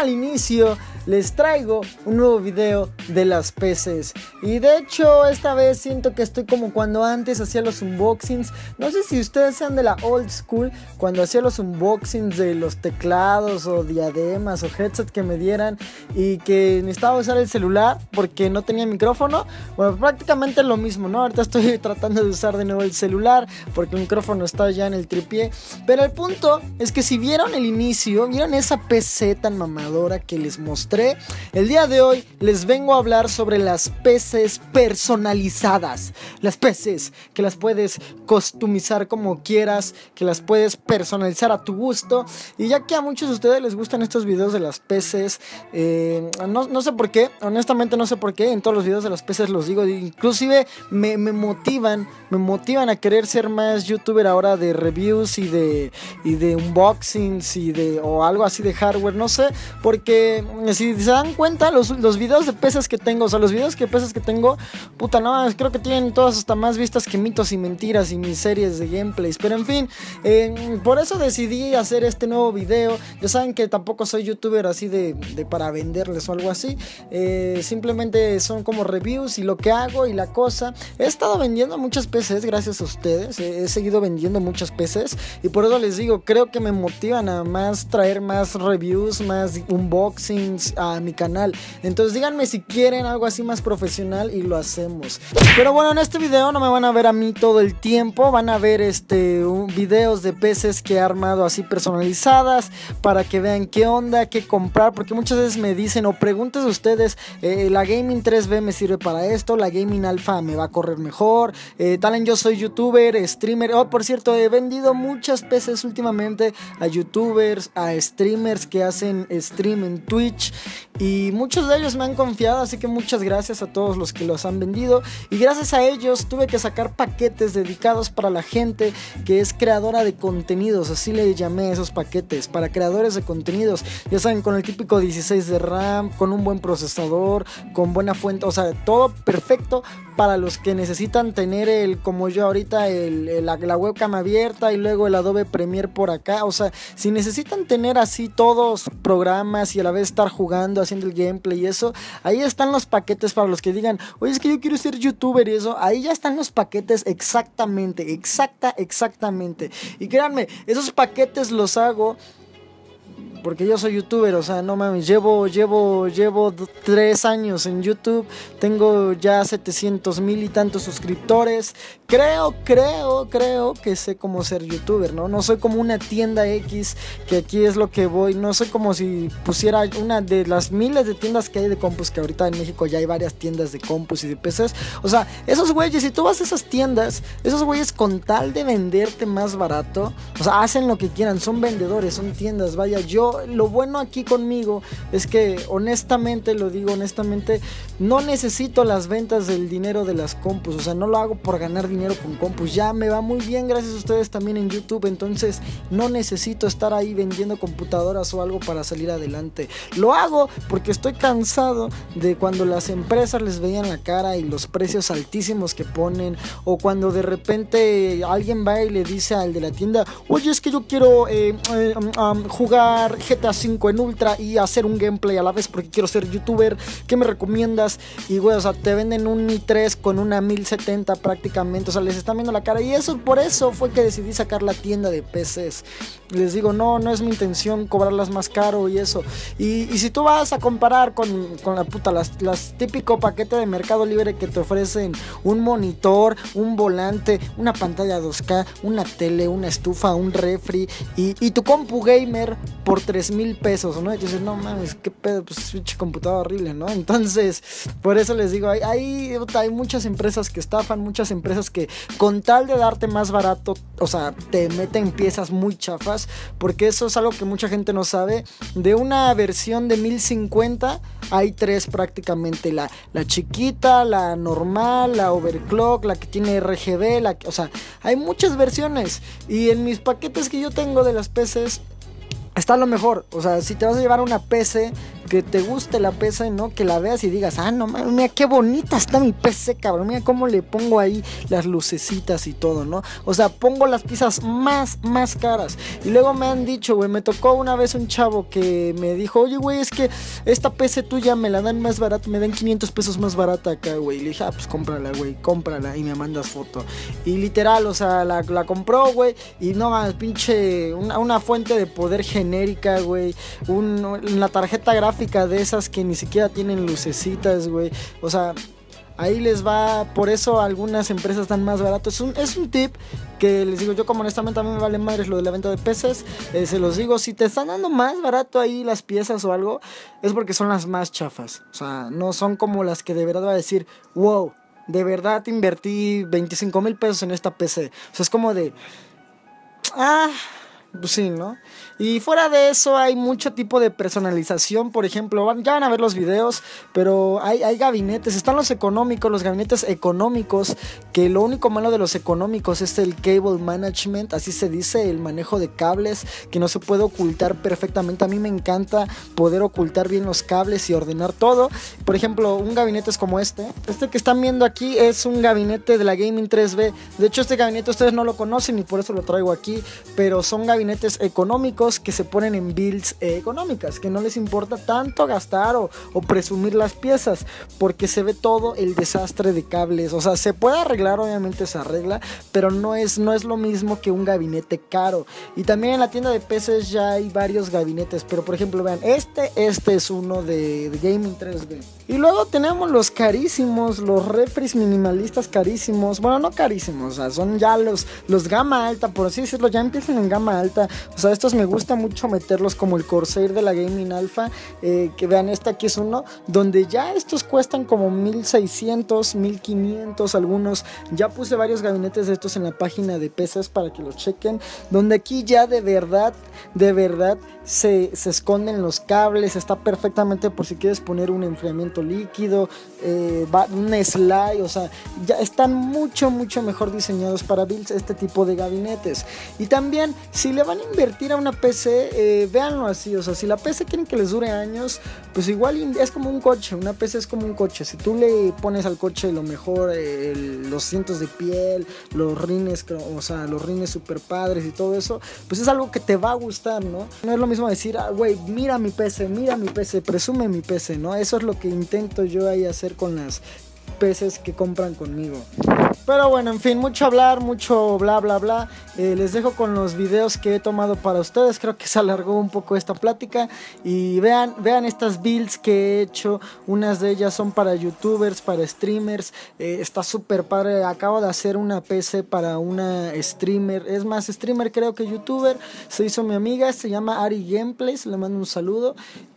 al inicio, les traigo un nuevo video de las PCs. Y de hecho esta vez siento que estoy como cuando antes hacía los unboxings. No sé si ustedes sean de la old school, cuando hacía los unboxings de los teclados o diademas o headset que me dieran y que necesitaba usar el celular porque no tenía micrófono. Bueno, prácticamente lo mismo, ¿no? Ahorita estoy tratando de usar de nuevo el celular porque el micrófono está ya en el tripié. Pero el punto es que si vieron el inicio, vieron esa PC tan mamadora que les mostré, el día de hoy les vengo a hablar sobre las PCs personalizadas. Las PCs que las puedes customizar como quieras, que las puedes personalizar a tu gusto. Y ya que a muchos de ustedes les gustan estos videos de las PCs, no sé por qué, honestamente no sé por qué, en todos los videos de las PCs los digo, inclusive me motivan a querer ser más youtuber ahora de reviews y de unboxings o algo así de hardware, no sé, porque si se dan cuenta, los videos de PCs que tengo, o sea, los videos de PCs que tengo, puta, no, creo que tienen todas hasta más vistas que Mitos y Mentiras y mis series de gameplays, pero en fin, por eso decidí hacer este nuevo video. Ya saben que tampoco soy youtuber así de para venderles o algo así, simplemente son como reviews y lo que hago y la cosa. He estado vendiendo muchas PCs gracias a ustedes, he seguido vendiendo muchas PCs y por eso les digo, creo que me motivan a más traer más reviews, más unboxings a mi canal. Entonces díganme si quieren algo así más profesional y lo hacemos. Pero bueno, en este video no me van a ver a mí todo el tiempo, van a ver videos de PCs que he armado así personalizadas para que vean qué onda, qué comprar, porque muchas veces me dicen o preguntas de ustedes, la Gaming 3B me sirve para esto, la Gaming Alpha me va a correr mejor, Talen, yo soy youtuber, streamer. Por cierto, he vendido muchas PCs últimamente a youtubers, a streamers que hacen stream en Twitch y muchos de ellos me han confiado, así que muchas gracias a todos los que los han vendido y gracias a ellos tuve que sacar paquetes dedicados para la gente que es creadora de contenidos, así le llamé a esos paquetes, para creadores de contenidos, ya saben, con el típico 16 de RAM, con un buen procesador, con buena fuente, o sea, todo perfecto para los que necesitan tener como yo ahorita, la webcam abierta y luego el Adobe Premiere por acá. O sea, si necesitan tener así todos programas y a la vez estar jugando, haciendo el gameplay y eso, ahí están los paquetes para los que digan, oye, es que yo quiero ser youtuber y eso, ahí ya están los paquetes exactamente. Y créanme, esos paquetes los hago porque yo soy youtuber, o sea, no mames, llevo 3 años en YouTube, tengo ya 700,000 y tantos suscriptores, creo que sé cómo ser youtuber, ¿no? No soy como una tienda X, que aquí es lo que voy, no soy como si pusiera una de las miles de tiendas que hay de compus, que ahorita en México ya hay varias tiendas de compus y de PCs, o sea, esos güeyes, si tú vas a esas tiendas, esos güeyes con tal de venderte más barato, o sea, hacen lo que quieran, son vendedores, son tiendas, vaya, lo bueno aquí conmigo es que honestamente, lo digo honestamente, no necesito las ventas del dinero de las compus, o sea, no lo hago por ganar dinero con compus, ya me va muy bien gracias a ustedes también en YouTube, entonces no necesito estar ahí vendiendo computadoras o algo para salir adelante, lo hago porque estoy cansado de cuando las empresas les veían la cara y los precios altísimos que ponen, o cuando de repente alguien va y le dice al de la tienda, oye, es que yo quiero jugar GTA 5 en Ultra y hacer un gameplay a la vez porque quiero ser youtuber, ¿qué me recomiendas? Y güey, o sea, te venden un i3 con una 1070 prácticamente, o sea, les están viendo la cara, y eso, por eso fue que decidí sacar la tienda de PCs. Les digo, no es mi intención cobrarlas más caro y eso, y si tú vas a comparar con la puta, las típico paquete de Mercado Libre que te ofrecen un monitor, un volante, una pantalla 2K, una tele, una estufa, un refri y tu compu gamer por 3,000 pesos, ¿no? Y dices, no mames, qué pedo, pues pinche computadora horrible, ¿no? Entonces, por eso les digo, hay muchas empresas que estafan, muchas empresas que con tal de darte más barato, o sea, te meten piezas muy chafas, porque eso es algo que mucha gente no sabe. De una versión de 1050 hay 3 prácticamente, la chiquita, la normal, la overclock, la que tiene RGB, o sea, hay muchas versiones, y en mis paquetes que yo tengo de las PCs está lo mejor. O sea, si te vas a llevar una PC que te guste la PC, ¿no? Que la veas y digas, ah, no mames, mira qué bonita está mi PC, cabrón, mira cómo le pongo ahí las lucecitas y todo, ¿no? O sea, pongo las piezas más caras. Y luego me han dicho, güey, me tocó una vez un chavo que me dijo, oye, güey, es que esta PC tuya me la dan más barata, me dan 500 pesos más barata acá, güey. Y le dije, ah, pues cómprala, güey, cómprala y me mandas foto. Y literal, o sea, la compró, güey, y no, pinche, una fuente de poder genérica, güey, una tarjeta gráfica de esas que ni siquiera tienen lucecitas, güey, o sea, ahí les va, por eso algunas empresas dan más barato. Es un tip que les digo yo, como honestamente a mí me vale madres lo de la venta de PCs, se los digo, si te están dando más barato ahí las piezas o algo, es porque son las más chafas, o sea, no son como las que de verdad va a decir, wow, de verdad invertí 25,000 pesos en esta PC, o sea, es como de, pues sí, ¿no? Y fuera de eso hay mucho tipo de personalización, por ejemplo, ya van a ver los videos, pero hay gabinetes, están los económicos, los gabinetes económicos, que lo único malo de los económicos es el cable management, así se dice, el manejo de cables, que no se puede ocultar perfectamente. A mí me encanta poder ocultar bien los cables y ordenar todo. Por ejemplo, un gabinete es como este que están viendo aquí es un gabinete de la Gaming 3B, de hecho este gabinete ustedes no lo conocen y por eso lo traigo aquí, pero son gabinetes económicos que se ponen en builds económicas, que no les importa tanto gastar o presumir las piezas, porque se ve todo el desastre de cables. O sea, se puede arreglar, obviamente se arregla, pero no es lo mismo que un gabinete caro. Y también en la tienda de PCs ya hay varios gabinetes, pero por ejemplo vean, este es uno de Gaming 3D. Y luego tenemos los carísimos, los refris minimalistas carísimos, bueno, no carísimos, o sea, son ya los gama alta, por así decirlo, ya empiezan en gama alta. O sea, estos me gusta mucho meterlos como el Corsair de la Gaming Alpha, que vean, aquí es uno donde ya estos cuestan como 1,600, 1,500 algunos. Ya puse varios gabinetes de estos en la página de PCs para que los chequen, donde aquí ya de verdad se esconden los cables, está perfectamente por si quieres poner un enfriamiento líquido, un slide, o sea, ya están mucho mejor diseñados para builds este tipo de gabinetes. Y también, si le van a invertir a una PC, véanlo así, o sea, si la PC quieren que les dure años, pues igual es como un coche, una PC es como un coche. Si tú le pones al coche lo mejor, los cientos de piel, los rines, o sea, los rines super padres y todo eso, pues es algo que te va a gustar, ¿no? No es lo mismo decir, güey, mira mi PC, presume mi PC, ¿no? Eso es lo que intento yo ahí hacer con las PCs que compran conmigo. Pero bueno, en fin, mucho hablar, mucho bla bla bla. Les dejo con los videos que he tomado para ustedes. Creo que se alargó un poco esta plática. Y vean estas builds que he hecho. Unas de ellas son para youtubers, para streamers. Está súper padre. Acabo de hacer una PC para una streamer. Es más streamer creo que youtuber. Se hizo mi amiga, se llama Ari Gameplays. Le mando un saludo.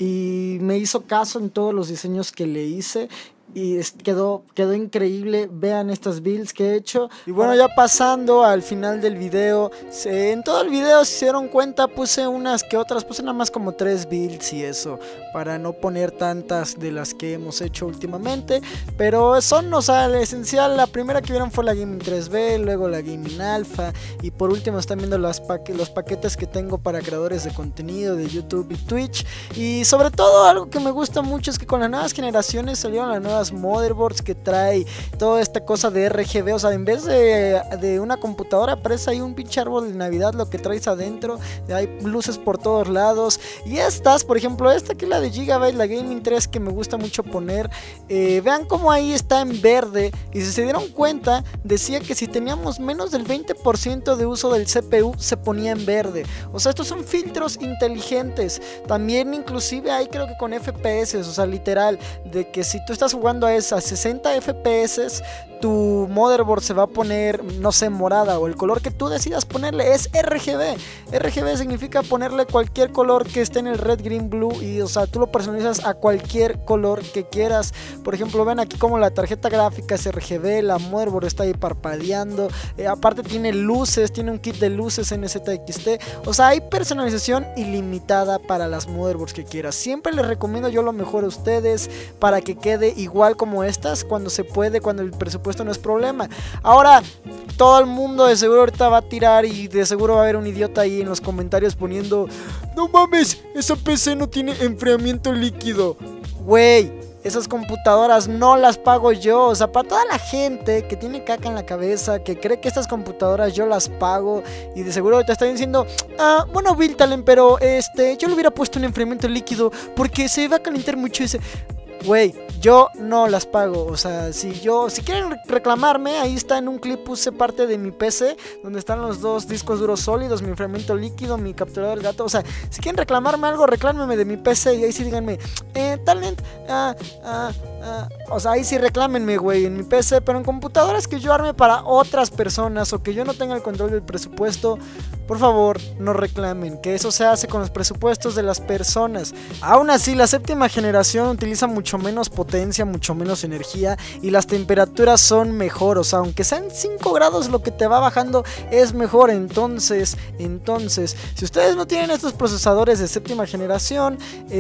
Y me hizo caso en todos los diseños que le hice. Y quedó increíble. Vean estas builds que he hecho. Y bueno, ya pasando al final del video, en todo el video, si se dieron cuenta, puse unas que otras, puse nada más como 3 builds y eso, para no poner tantas de las que hemos hecho últimamente. Pero son, o sea, lo esencial. La primera que vieron fue la Gaming 3B, luego la Gaming Alpha, y por último están viendo los paquetes que tengo para creadores de contenido de YouTube y Twitch. Y sobre todo, algo que me gusta mucho es que con las nuevas generaciones salieron las nuevas motherboards que trae toda esta cosa de RGB, o sea, en vez de una computadora parece ahí un pinche árbol de Navidad lo que traes adentro, hay luces por todos lados. Y estas, por ejemplo, esta que es la de Gigabyte, la Gaming 3, que me gusta mucho poner, vean cómo ahí está en verde, y si se dieron cuenta, decía que si teníamos menos del 20% de uso del CPU, se ponía en verde. O sea, estos son filtros inteligentes. También inclusive hay, creo que con FPS, o sea, literal, de que si tú estás jugando a 60 FPS, tu motherboard se va a poner, no sé, morada, o el color que tú decidas ponerle es RGB. RGB significa ponerle cualquier color que esté en el red, green, blue, y o sea, tú lo personalizas a cualquier color que quieras. Por ejemplo, ven aquí como la tarjeta gráfica es RGB, la motherboard está ahí parpadeando, aparte tiene luces, tiene un kit de luces NZXT. O sea, hay personalización ilimitada para las motherboards que quieras. Siempre les recomiendo yo lo mejor a ustedes para que quede igual igual como estas, cuando se puede, cuando el presupuesto no es problema. Ahora, todo el mundo de seguro ahorita va a tirar y de seguro va a haber un idiota ahí en los comentarios poniendo: no mames, esa PC no tiene enfriamiento líquido. Güey, esas computadoras no las pago yo. O sea, para toda la gente que tiene caca en la cabeza, que cree que estas computadoras yo las pago, y de seguro te están diciendo: bueno, Bill Talent, pero yo le hubiera puesto un enfriamiento líquido porque se va a calentar mucho ese. Güey, yo no las pago. O sea, si quieren reclamarme, ahí está en un clip, puse parte de mi PC donde están los dos discos duros sólidos, mi enfriamiento líquido, mi capturador del gato. O sea, si quieren reclamarme algo, reclámenme de mi PC y ahí sí díganme: Talent, o sea, ahí sí reclámenme, güey, en mi PC. Pero en computadoras que yo arme para otras personas o que yo no tenga el control del presupuesto, por favor, no reclamen, que eso se hace con los presupuestos de las personas. Aún así, la séptima generación utiliza mucho menos potencia, mucho menos energía, y las temperaturas son mejor. O sea, aunque sean 5 grados, lo que te va bajando es mejor. Entonces, si ustedes no tienen estos procesadores de séptima generación,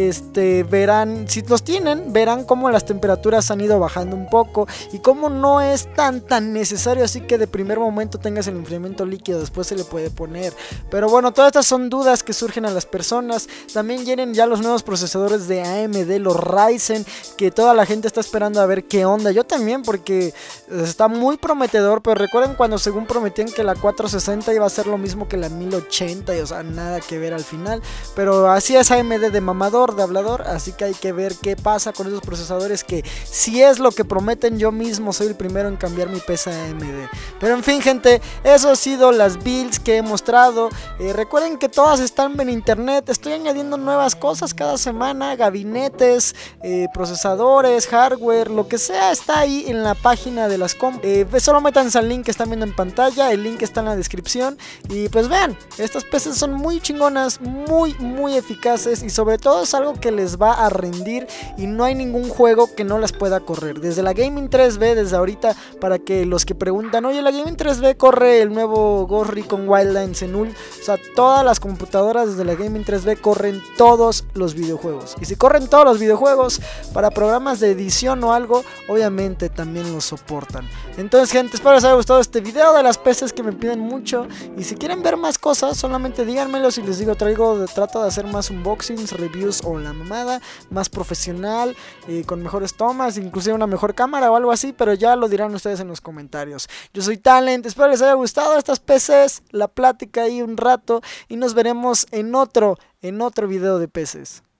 verán, si los tienen, verán cómo las temperaturas han ido bajando un poco y cómo no es tan necesario así que de primer momento tengas el enfriamiento líquido, después se le puede poner. Pero bueno, todas estas son dudas que surgen a las personas. También vienen ya los nuevos procesadores de AMD, los Ryzen, que toda la gente está esperando a ver qué onda. Yo también, porque está muy prometedor. Pero recuerden cuando según prometían que la 460 iba a ser lo mismo que la 1080, y o sea, nada que ver al final. Pero así es AMD de mamador, de hablador. Así que hay que ver qué pasa con esos procesadores, que si es lo que prometen, yo mismo soy el primero en cambiar mi PC a AMD. Pero en fin, gente, eso ha sido las builds que he mostrado. Recuerden que todas están en internet. Estoy añadiendo nuevas cosas cada semana: gabinetes, procesadores, hardware, lo que sea está ahí en la página de las solo métanse al link que están viendo en pantalla. El link está en la descripción. Y pues vean, estas PCs son muy chingonas, muy eficaces, y sobre todo es algo que les va a rendir y no hay ningún juego que no las pueda correr. Desde la Gaming 3B, desde ahorita, para que los que preguntan: oye, la Gaming 3B corre el nuevo Ghost Recon Wildlands en Null. O sea, todas las computadoras desde la Gaming 3B corren todos los videojuegos. Y si corren todos los videojuegos, para programas de edición o algo, obviamente también los soportan. Entonces, gente, espero les haya gustado este video de las PCs que me piden mucho. Y si quieren ver más cosas, solamente díganmelo. Si les digo, trato de hacer más unboxings, reviews o la mamada, más profesional, con mejores tomas, inclusive una mejor cámara o algo así. Pero ya lo dirán ustedes en los comentarios. Yo soy Talent, espero les haya gustado estas PCs, la plática ahí un rato, y nos veremos en otro video de PCs.